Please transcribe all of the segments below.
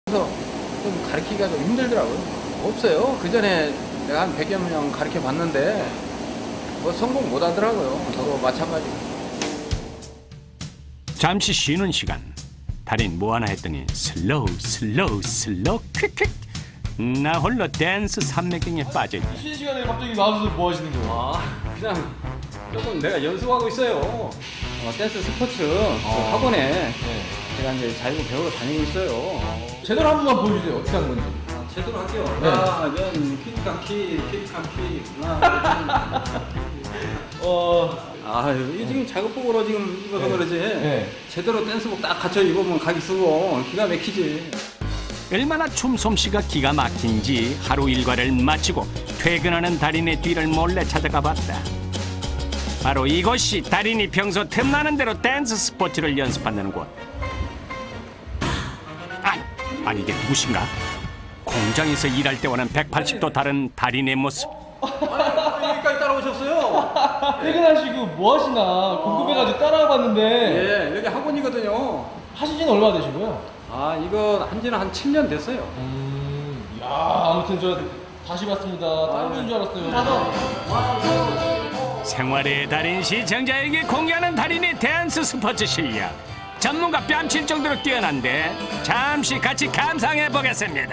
그래서 좀 가르치기가 좀 힘들더라고요. 없어요. 그전에 내가 한 100여 명 가르쳐 봤는데 뭐 성공 못 하더라고요. 저도 마찬가지고. 잠시 쉬는 시간. 달인 뭐 하나 했더니 슬로우 퀵퀵. 나 홀로 댄스 산매경에 빠져있네. 쉬는 시간에 갑자기 나와서 뭐 하시는 거예요? 아, 그냥 조금 내가 연습하고 있어요. 댄스 스포츠 그 학원에 제가 이제 자유로 배우러 다니고 있어요. 제대로 한 번만 보여주세요. 어떻게 하는 건지. 제대로 할게요. 네. 하나, 키, 하나, 이 지금 작업복으로 지금 입어서 그러지. 네. 제대로 댄스복 딱 갖춰 입으면 가기 쓰고 기가 막히지. 얼마나 춤 솜씨가 기가 막힌지 하루 일과를 마치고 퇴근하는 달인의 뒤를 몰래 찾아가 봤다. 바로 이곳이 달인이 평소 틈나는 대로 댄스 스포츠를 연습한다는 곳. 아니 이게 누구신가? 공장에서 일할 때와는 180도 다른 달인의 모습. 여기까지 따라오셨어요? 퇴근하시고 뭐 하시나 궁금해가지고 따라와 봤는데 예, 여기 학원이거든요. 하신 지는 얼마나 되시고요? 이거 한지는 한 7년 됐어요. 야, 아무튼 저 다시 봤습니다. 다른 분인 줄 알았어요. 생활의 달인 시청자에게 공개하는 달인의 댄스 스포츠 실력. 전문가 뺨칠 정도로 뛰어난데 잠시 같이 감상해 보겠습니다.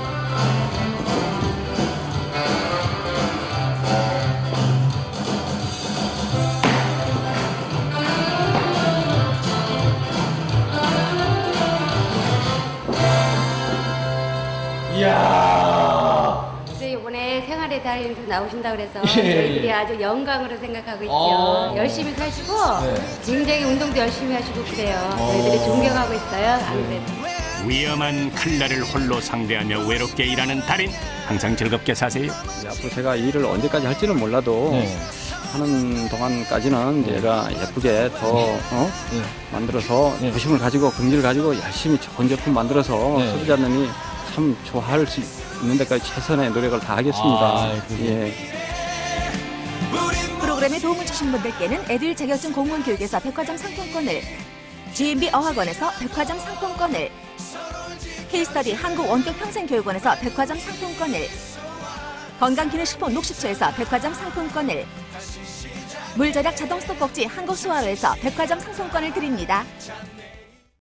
이야. 네, 이번에 생활의 달인도 나오신다고 그래서 예, 저희들이 예. 아주 영광으로 생각하고 있죠. 열심히 사시고 굉장히 운동도 열심히 하시고 그래요. 저희들이 존경하고 있어요. 안 그래도. 위험한 칼날을 홀로 상대하며 외롭게 일하는 달인. 항상 즐겁게 사세요. 앞으로 제가 일을 언제까지 할지는 몰라도 하는 동안까지는 제가 예쁘게 더 만들어서 부심을 가지고 긍지를 가지고 열심히 좋은 제품 만들어서 소비자님이 참 좋아할 수 있는 데까지 최선의 노력을 다하겠습니다. 예. 프로그램에 도움을 주신 분들께는 애들 자격증 공무원 교육에서 백화점 상품권을, GMB 어학원에서 백화점 상품권을, K-스터디 한국원격평생교육원에서 백화점 상품권을, 건강기능식품 녹식초에서 백화점 상품권을, 물절약 자동 스톱꼭지 한국수화로에서 백화점 상품권을 드립니다.